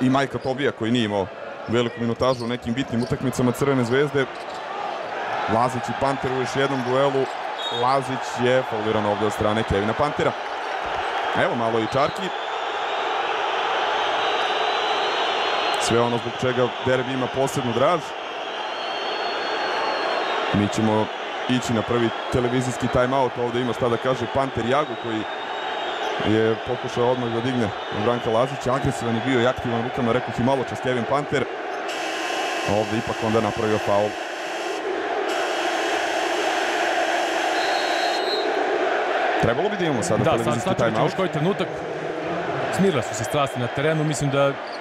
i Majka Tobija koji nije imao veliku minutažu u nekim bitnim utakmicama Crvene zvezde. Lazić i Panter u još jednom duelu. Lazić je fauliran ovde od strane Kevina Pantera. Evo malo i Čarki. Sve ono zbog čega derbi ima posebnu draž. Mi ćemo ići na prvi televizijski time-out. Ovde ima šta da kaže Panter Jagu koji je pokušao odmah da digne Branka Lazića. Agresivan je bio i aktivan rukama, rekoh i malo čas Kevin Panter. Ovde ipak onda napravio faul. Trebalo bi da imamo sada televizijski time-out. Da, sad ćemo još koji trenutak. Smirila su se strasti na terenu. Mislim da